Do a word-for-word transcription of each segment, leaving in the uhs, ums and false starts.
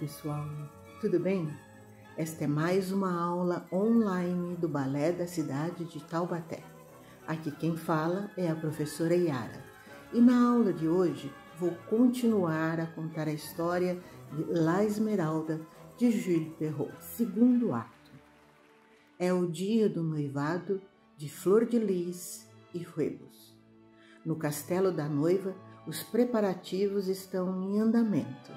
pessoal, tudo bem? Esta é mais uma aula online do Balé da cidade de Taubaté. Aqui quem fala é a professora Yara e na aula de hoje vou continuar a contar a história de La Esmeralda de Jules Perrault, segundo ato. É o dia do noivado de Flor de Lis e Phoebus. No castelo da noiva, os preparativos estão em andamento.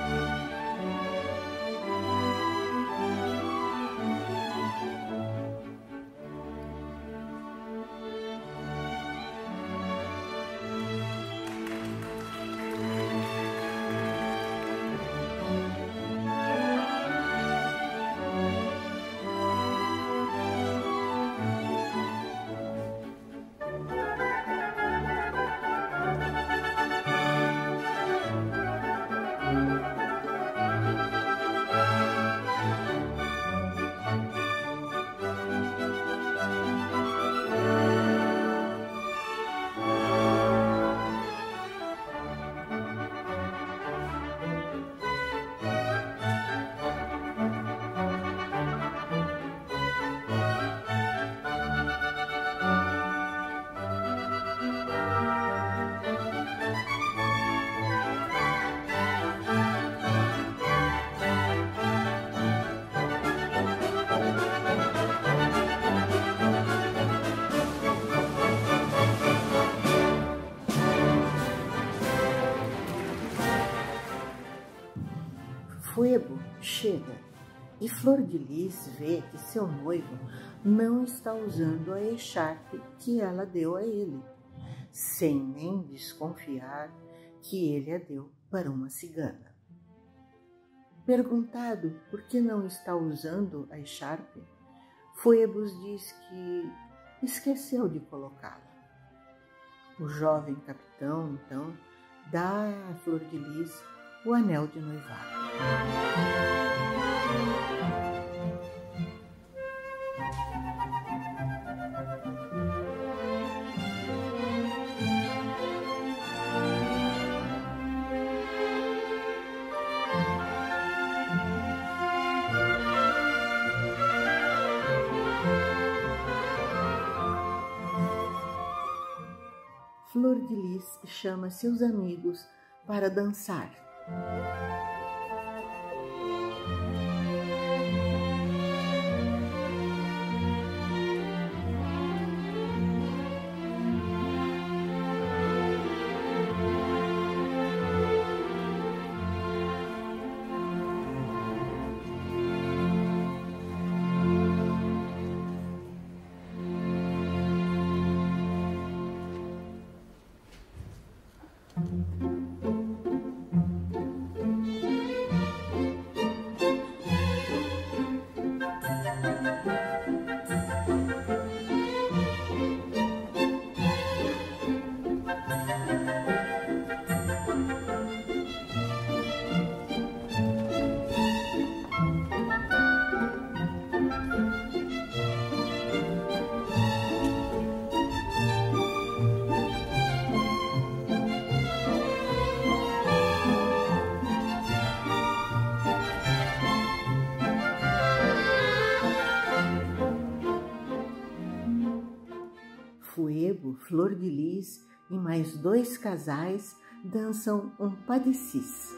Phoebus chega e Flor de Lis vê que seu noivo não está usando a echarpe que ela deu a ele, sem nem desconfiar que ele a deu para uma cigana. Perguntado por que não está usando a echarpe, Phoebus diz que esqueceu de colocá-la. O jovem capitão, então, dá a Flor de Lis o anel de noivado. Flor de Lis chama seus amigos para dançar. Phoebus, Flor de Lis e mais dois casais dançam um pas de six.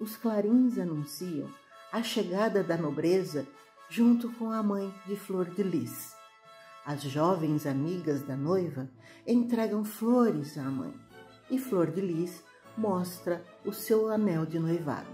os clarins anunciam a chegada da nobreza junto com a mãe de Flor de Lis. As jovens amigas da noiva entregam flores à mãe e Flor de Lis mostra o seu anel de noivado.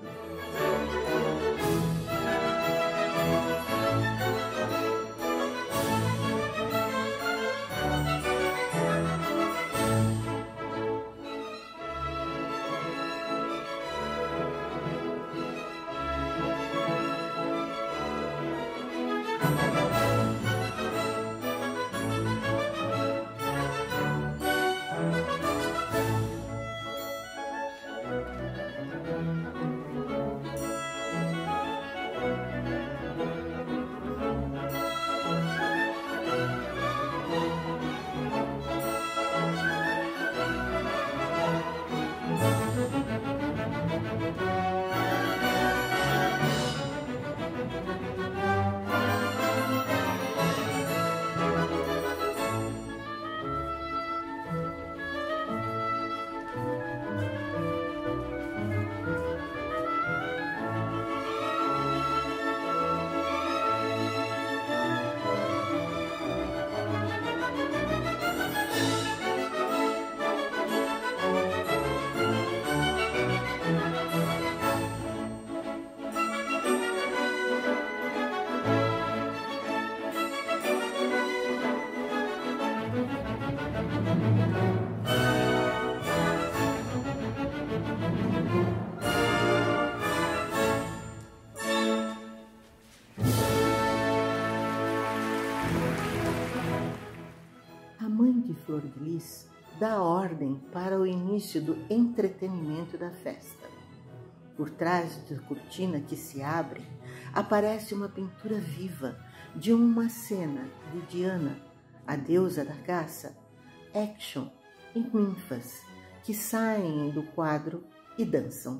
A mãe de Flor de Lis dá ordem para o início do entretenimento da festa. Por trás da cortina que se abre, aparece uma pintura viva de uma cena de Diana, a deusa da caça, Action e ninfas que saem do quadro e dançam.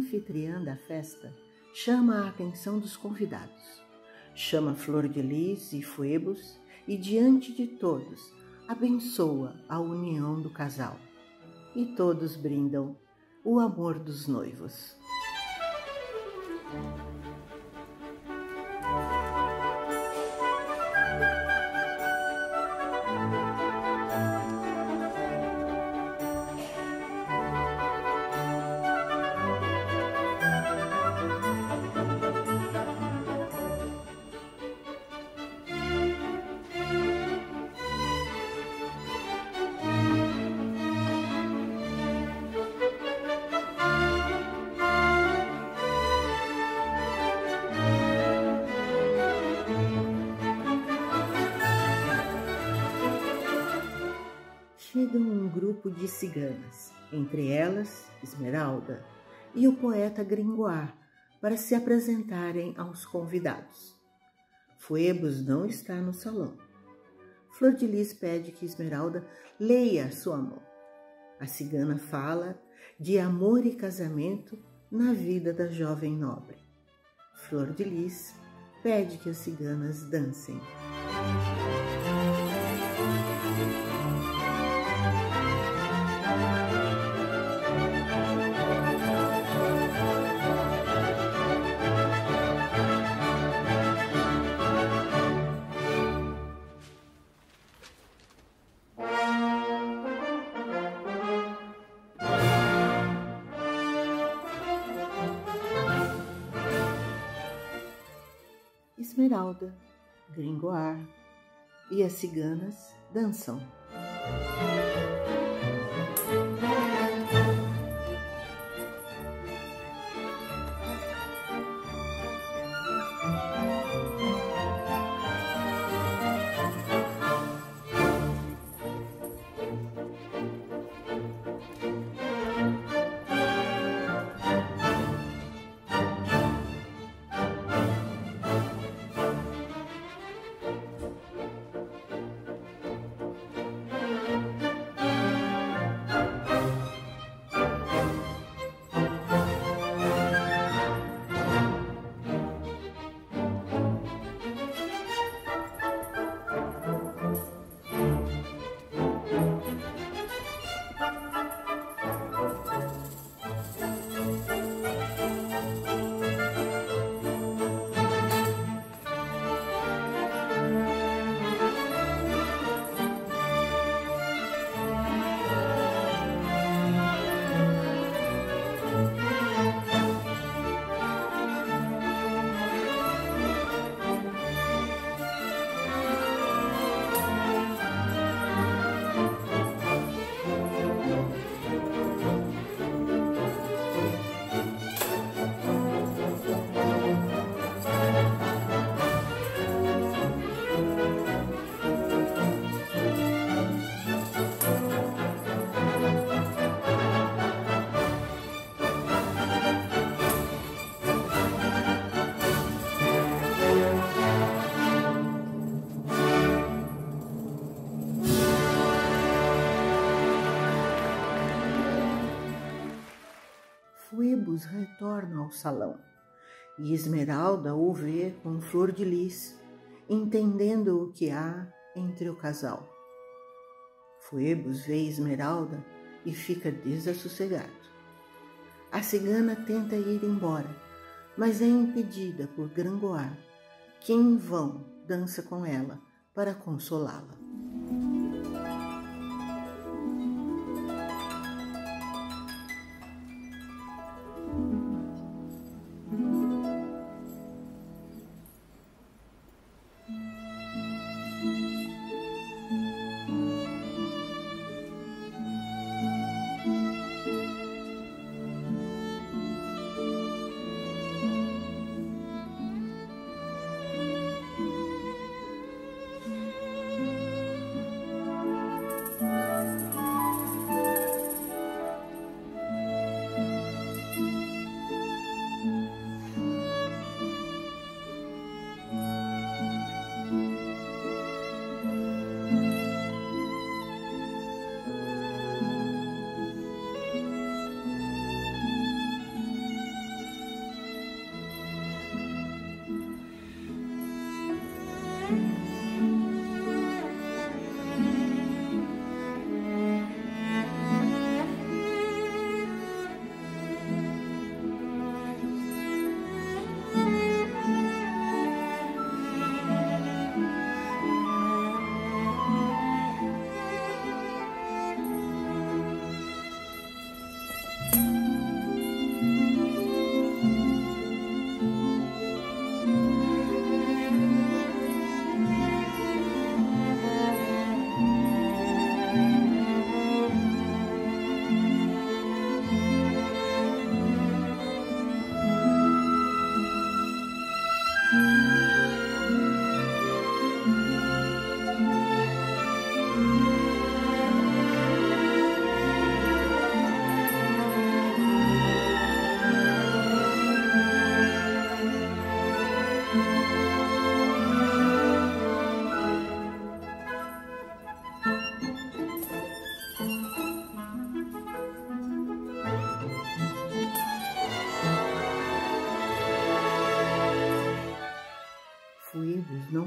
anfitriã da festa, chama a atenção dos convidados. Chama Flor de Lis e Phoebus e, diante de todos, abençoa a união do casal. E todos brindam o amor dos noivos. Chega um grupo de ciganas, entre elas Esmeralda e o poeta Gringoire, para se apresentarem aos convidados. Phoebus não está no salão. Flor de Lis pede que Esmeralda leia sua mão. A cigana fala de amor e casamento na vida da jovem nobre. Flor de Lis pede que as ciganas dancem. Esmeralda, Gringoire e as ciganas dançam. Phoebus retorna ao salão e Esmeralda o vê com Flor de Lis, entendendo o que há entre o casal. Phoebus vê Esmeralda e fica desassossegado. A cigana tenta ir embora, mas é impedida por Gringoire, que em vão dança com ela para consolá-la.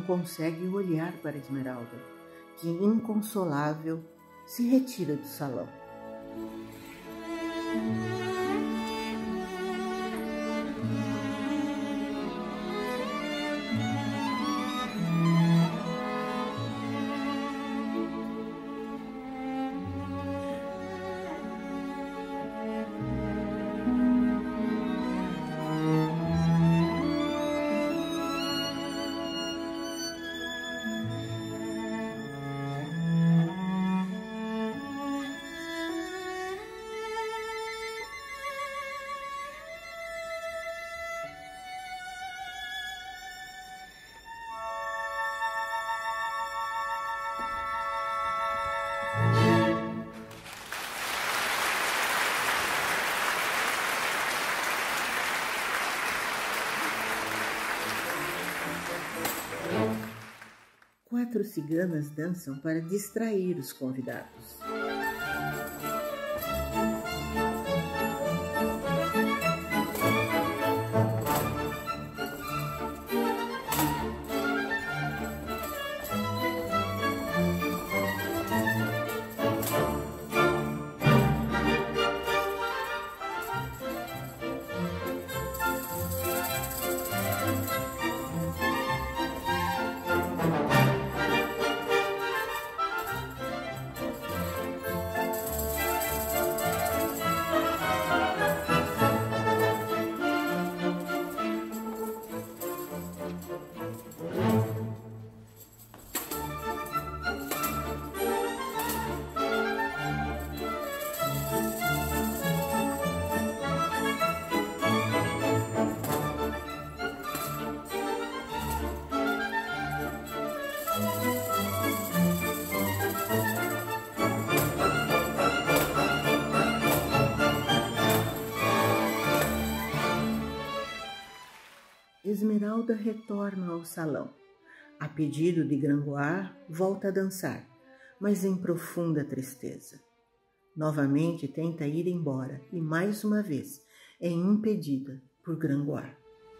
não consegue olhar para Esmeralda, que, inconsolável, se retira do salão. Quatro ciganas dançam para distrair os convidados. Esmeralda retorna ao salão. A pedido de Gringoire, volta a dançar, mas em profunda tristeza. Novamente tenta ir embora e, mais uma vez, é impedida por Gringoire.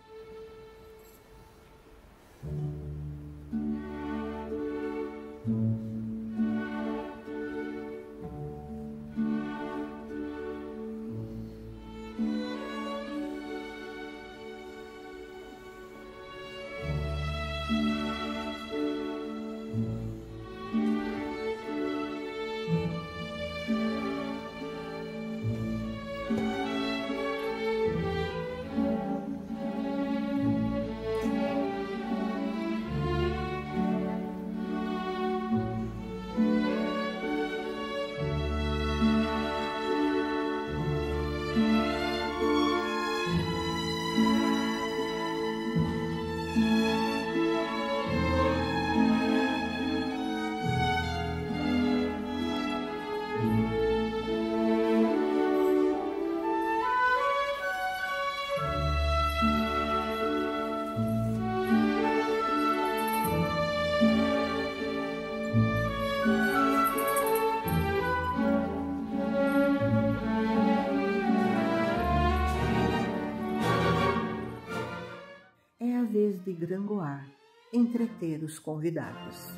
Vez de Gringoire entreter os convidados.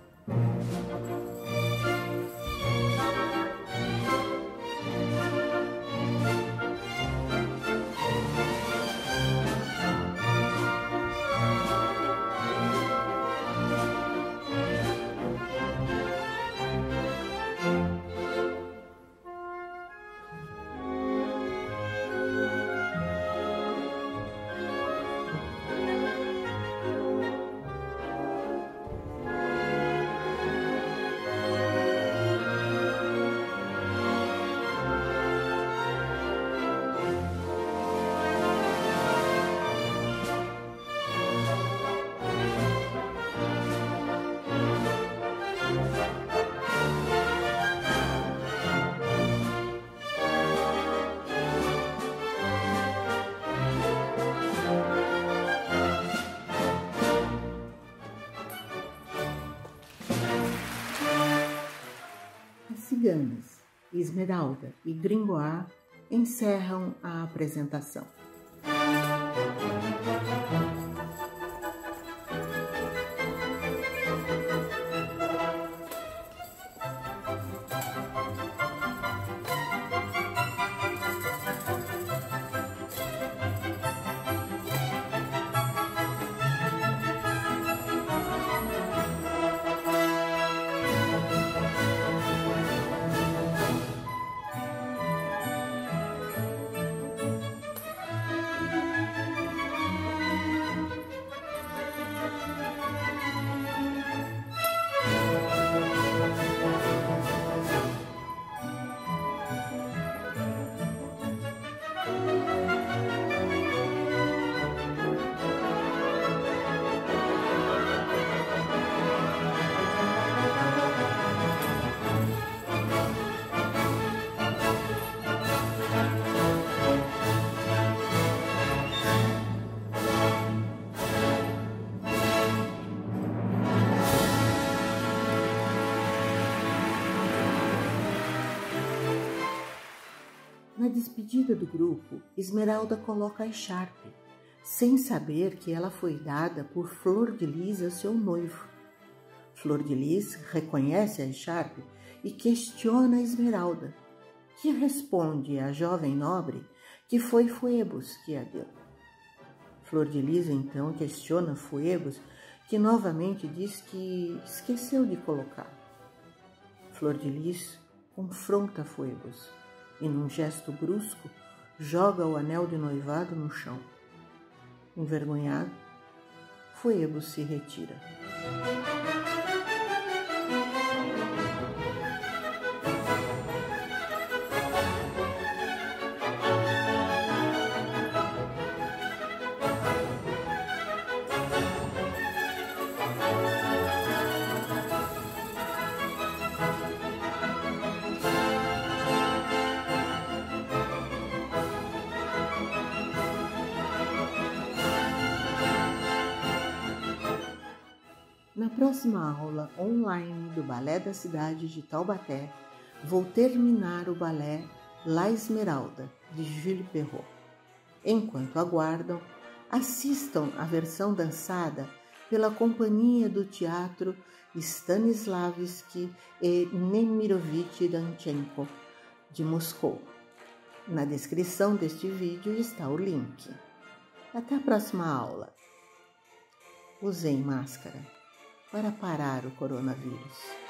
Ciganas, Esmeralda e Gringoire encerram a apresentação. Na despedida do grupo, Esmeralda coloca a echarpe, sem saber que ela foi dada por Flor de Lis a seu noivo. Flor de Lis reconhece a echarpe e questiona a Esmeralda, que responde à jovem nobre que foi Phoebus que a deu. Flor de Lis então questiona Phoebus, que novamente diz que esqueceu de colocar. Flor de Lis confronta Phoebus e, num gesto brusco, joga o anel de noivado no chão. Envergonhado, Phoebus se retira. Na próxima aula online do Balé da Cidade de Taubaté, vou terminar o balé La Esmeralda, de Jules Perrault. Enquanto aguardam, assistam à versão dançada pela Companhia do Teatro Stanislavski e Nemirovich Danchenko, de Moscou. Na descrição deste vídeo está o link. Até a próxima aula. Usem máscara para parar o coronavírus.